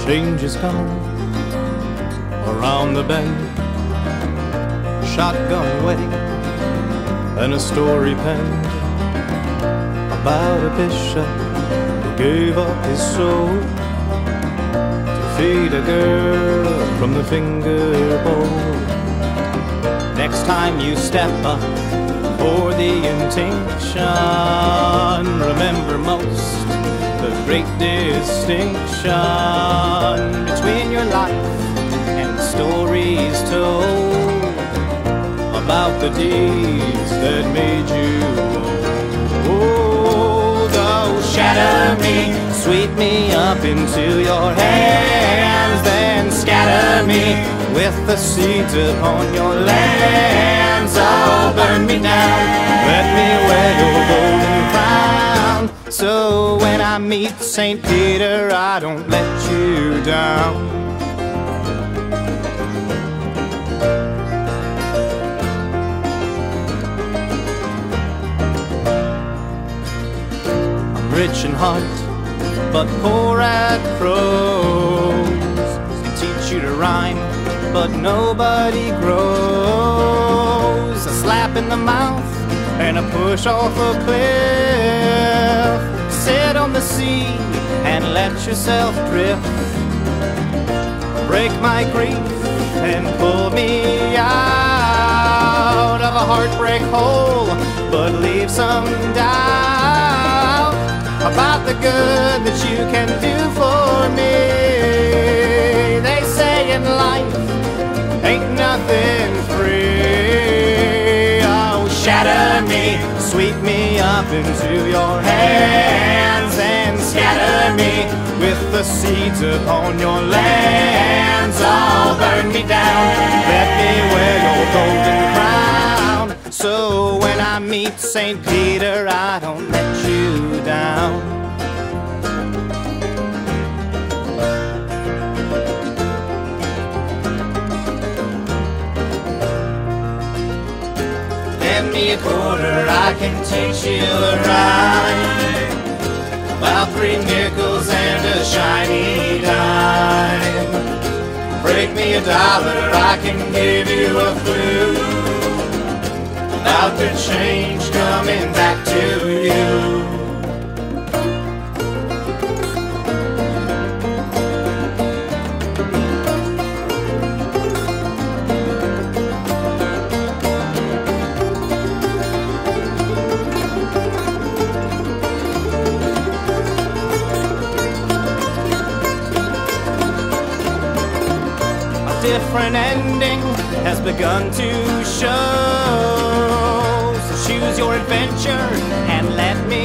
Change is coming around the bend. Shotgun wedding and a story penned about a bishop who gave up his soul to feed a girl from the finger bowl. Next time you step up for the intinction, remember most the great distinction between your life and the stories told about the deeds that made you old. Oh, shatter me, sweep me up into your hands, then scatter me with the seeds upon your lands. Oh, burn me down, let me wear your golden crown, so when I meet St. Peter, I don't let you down. I'm rich in heart, but poor at prose. They teach you to rhyme, but nobody grows. A slap in the mouth and a push off a cliff. Sit on the sea and let yourself drift. Break my grief and pull me out of a heartbreak hole, but leave some doubt about the good that you can do for me. They say in life ain't nothing free. Oh, shatter me, sweep me up into your hands, and scatter me with the seeds upon your lands. Oh, burn me down, let me wear your golden crown, so when I meet St. Peter, I don't let you down. Lend me a quarter, I can teach you a rhyme about 3 nickels and a shiny dime. Break me $1, I can give you a clue about the change coming back to you. Different ending has begun to show, so choose your adventure and let me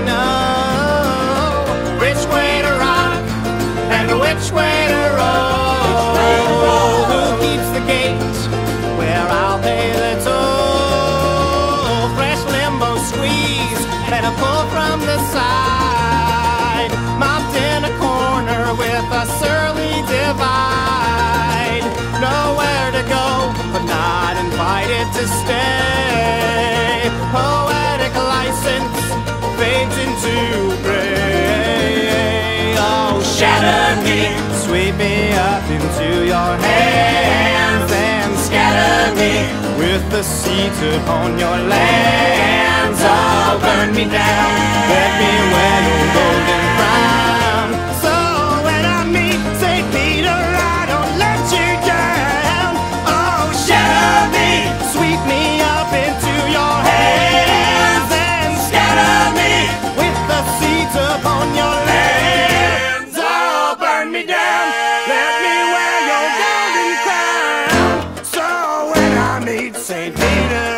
know which way to rock and which way to roll. Who keeps the gate where I'll pay the toll? Fresh limbo squeeze and a pull from the side, mopped in a corner with a surly divide. Nowhere to go, but not invited to stay. Poetic license fades into gray. Oh, shatter me, sweep me up into your hands, and scatter me with the seeds upon your lands. Oh, burn me down, let me wear your golden crown, so when I meet St. Peter, I don't let you down. Oh, shatter me, sweep me up into your hands, and scatter me with the seeds upon your lands. Oh, burn me down, let me wear your golden crown, so when I meet St. Peter,